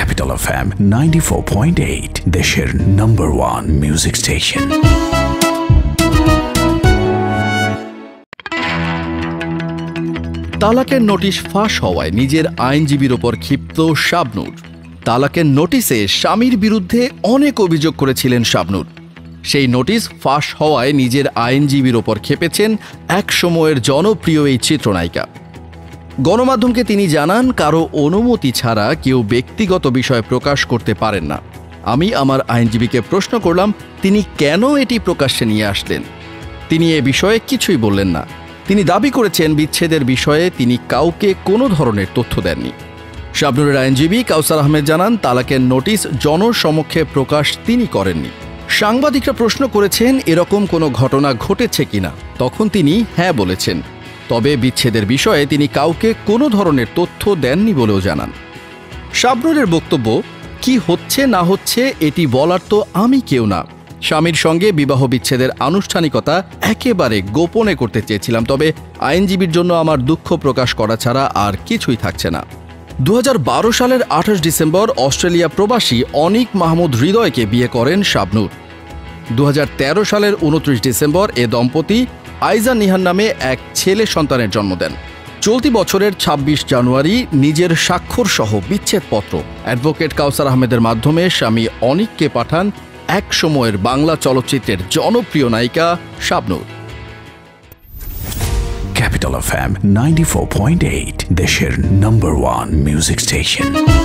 Capital FM 94.8 দেশের number 1 music station. তালাকের notice ফাঁস হওয়ায় নিজের আইনজীবীর ওপর ক্ষিপ্ত শাবনূর। তালাকের নোটিশে স্বামীর বিরুদ্ধে অনেক অভিযোগ করেছিলেন শাবনূর। সেই নোটিশ ফাঁস হওয়ায় নিজের আইনজীবীর ওপর ক্ষেপেছেন এক সময়ের জনপ্রিয় এই চিত্রনায়িকা। গণমাধ্যমকে তিনি জানান, কারো অনুমতি ছাড়া কেউ ব্যক্তিগত বিষয় প্রকাশ করতে পারেন না। আমি আমার আইনজীবীকে প্রশ্ন করলাম, তিনি কেন এটি প্রকাশ্যে নিয়ে আসলেন। তিনি এ বিষয়ে কিছুই বললেন না। তিনি দাবি করেছেন, বিচ্ছেদের বিষয়ে তিনি কাউকে কোনো ধরনের তথ্য দেননি। শাবনূরের আইনজীবী কাউসার আহমেদ জানান, তালাকের নোটিশ জনসমক্ষে প্রকাশ তিনি করেননি। সাংবাদিকরা প্রশ্ন করেছেন এরকম কোনো ঘটনা ঘটেছে কিনা, তখন তিনি হ্যাঁ বলেছেন। তবে বিচ্ছেদের বিষয়ে তিনি কাউকে কোনো ধরনের তথ্য দেননি বলেও জানান। শাবনূরের বক্তব্য, কি হচ্ছে না হচ্ছে এটি বলার তো আমি কেউ না। স্বামীর সঙ্গে বিবাহ বিচ্ছেদের আনুষ্ঠানিকতা একেবারে গোপনে করতে চেয়েছিলাম, তবে আইনজীবীর জন্য আমার দুঃখ প্রকাশ করা ছাড়া আর কিছুই থাকছে না। 2012 সালের 28 ডিসেম্বর অস্ট্রেলিয়া প্রবাসী অনিক মাহমুদ হৃদয়কে বিয়ে করেন শাবনূর। 2013 সালের 29 ডিসেম্বর এ দম্পতি আইজা নিহান নামে এক ছেলে সন্তানের জন্ম দেন। চলতি বছরের 26 জানুয়ারি নিজের স্বাক্ষর সহ বিচ্ছেদপত্র অ্যাডভোকেট কাউসার আহমেদের মাধ্যমে স্বামী অনিককে পাঠান এক সময়ের বাংলা চলচ্চিত্রের জনপ্রিয় নায়িকা শাবনূর। Capital FM 94.8 দেশের নাম্বার 1 মিউজিক স্টেশন।